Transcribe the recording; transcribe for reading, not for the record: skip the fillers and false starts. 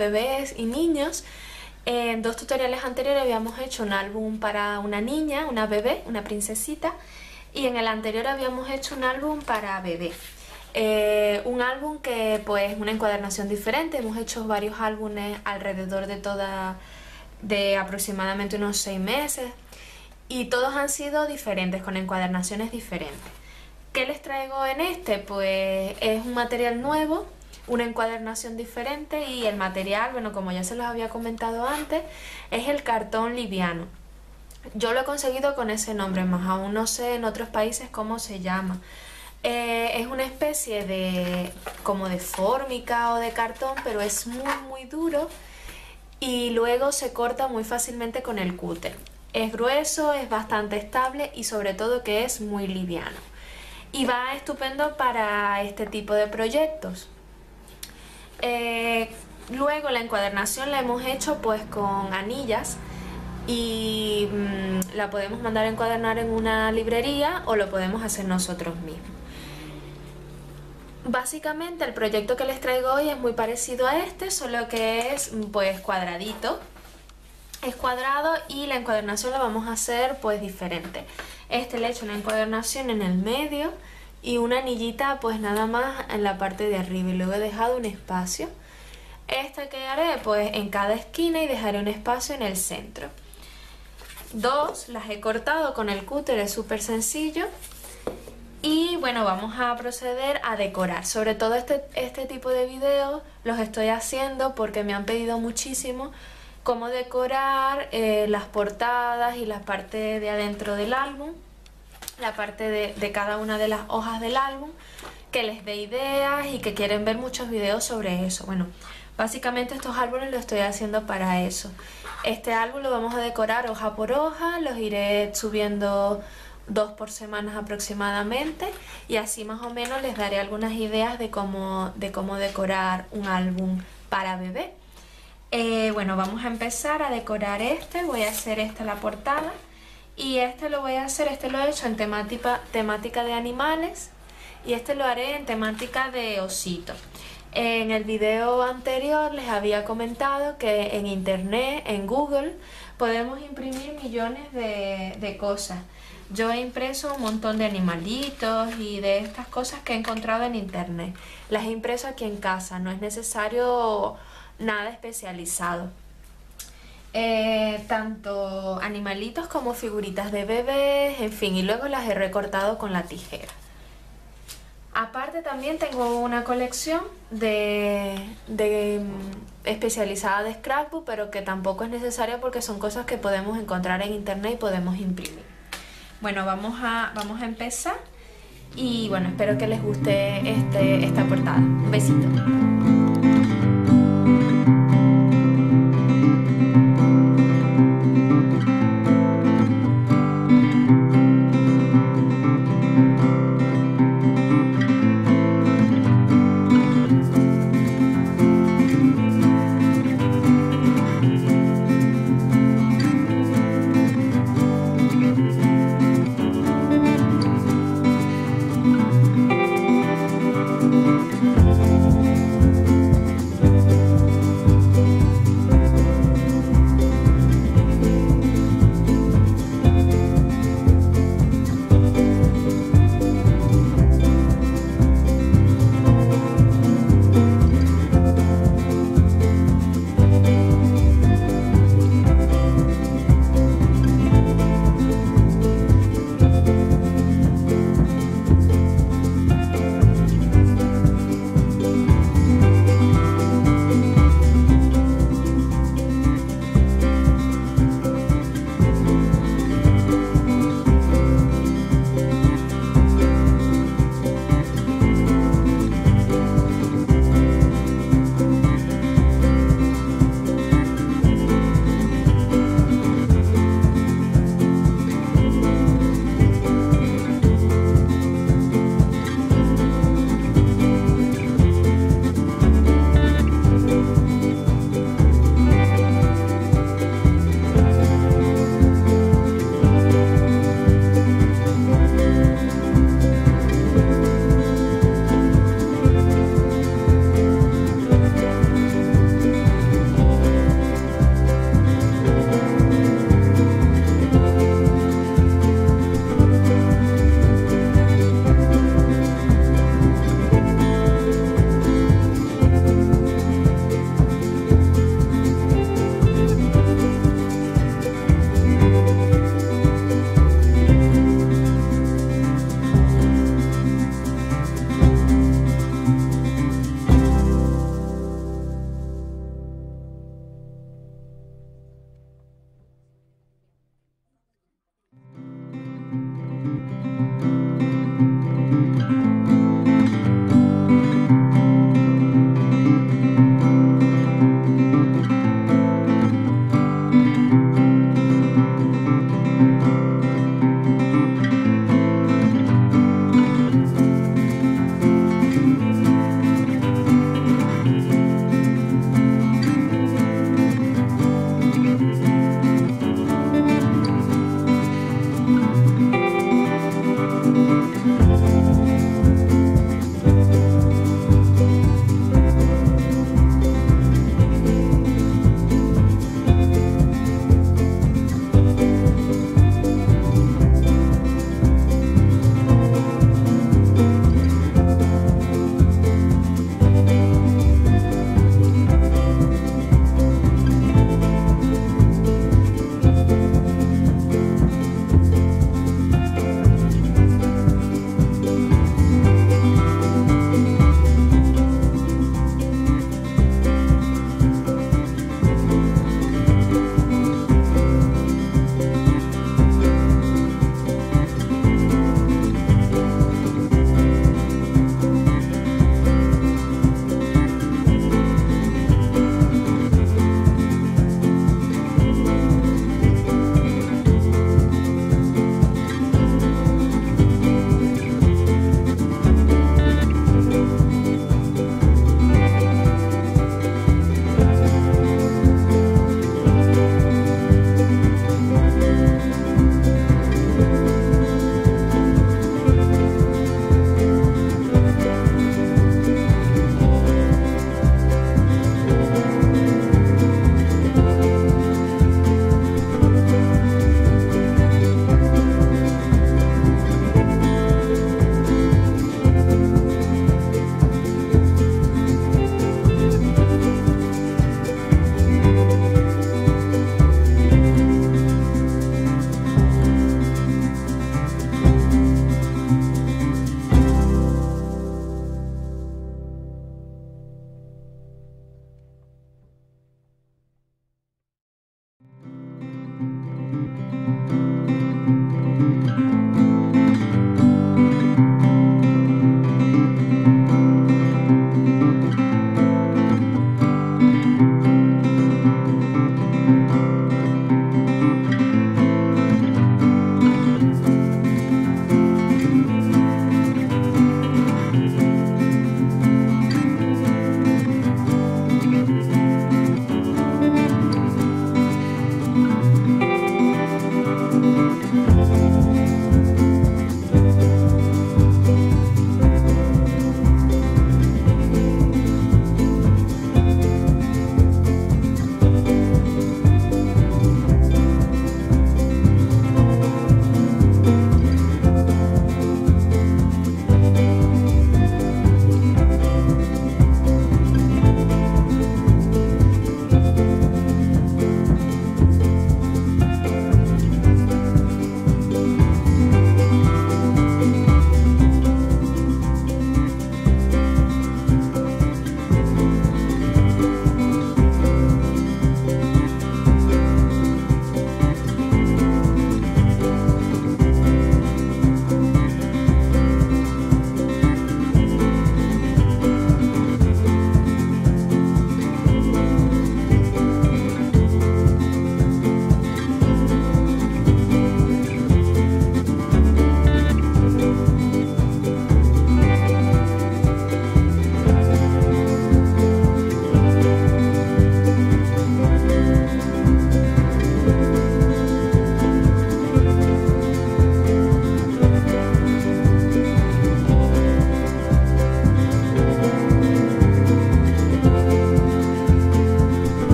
bebés y niños. En 2 tutoriales anteriores habíamos hecho un álbum para una niña, una bebé, una princesita, y en el anterior habíamos hecho un álbum para bebé. Un álbum que pues una encuadernación diferente. Hemos hecho varios álbumes alrededor de aproximadamente unos 6 meses y todos han sido diferentes, con encuadernaciones diferentes. ¿Qué les traigo en este? Pues es un material nuevo, una encuadernación diferente, y el material, bueno, como ya se los había comentado antes, es el cartón liviano. Yo lo he conseguido con ese nombre, más aún no sé en otros países cómo se llama. Es una especie de como de fórmica o de cartón, pero es muy duro y luego se corta muy fácilmente con el cúter. Es grueso, es bastante estable y sobre todo que es muy liviano. Y va estupendo para este tipo de proyectos. Luego la encuadernación la hemos hecho pues con anillas y la podemos mandar a encuadernar en una librería o lo podemos hacer nosotros mismos. Básicamente el proyecto que les traigo hoy es muy parecido a este, solo que es pues cuadradito. Es cuadrado y la encuadernación la vamos a hacer pues diferente. Este le he hecho una encuadernación en el medio y una anillita pues nada más en la parte de arriba, y luego he dejado un espacio. Este que haré pues en cada esquina y dejaré un espacio en el centro. 2 las he cortado con el cúter, es súper sencillo. Y bueno, vamos a proceder a decorar. Sobre todo este tipo de videos los estoy haciendo porque me han pedido muchísimo cómo decorar las portadas y la parte de adentro del álbum, la parte de cada una de las hojas del álbum, que les dé ideas y que quieren ver muchos videos sobre eso. Bueno, básicamente estos álbumes los estoy haciendo para eso. Este álbum lo vamos a decorar hoja por hoja, los iré subiendo 2 por semana aproximadamente, y así más o menos les daré algunas ideas de cómo decorar un álbum para bebé. Bueno, vamos a empezar a decorar este. Voy a hacer la portada, y este lo he hecho en temática de animales, y este lo haré en temática de osito. En el video anterior les había comentado que en internet, en Google, podemos imprimir millones de cosas. Yo he impreso un montón de animalitos y de estas cosas que he encontrado en internet. Las he impreso aquí en casa, no es necesario nada especializado. Tanto animalitos como figuritas de bebés, en fin, y luego las he recortado con la tijera. Aparte también tengo una colección especializada de scrapbook, pero que tampoco es necesaria porque son cosas que podemos encontrar en internet y podemos imprimir. Bueno, vamos a empezar y bueno, espero que les guste esta portada. Un besito.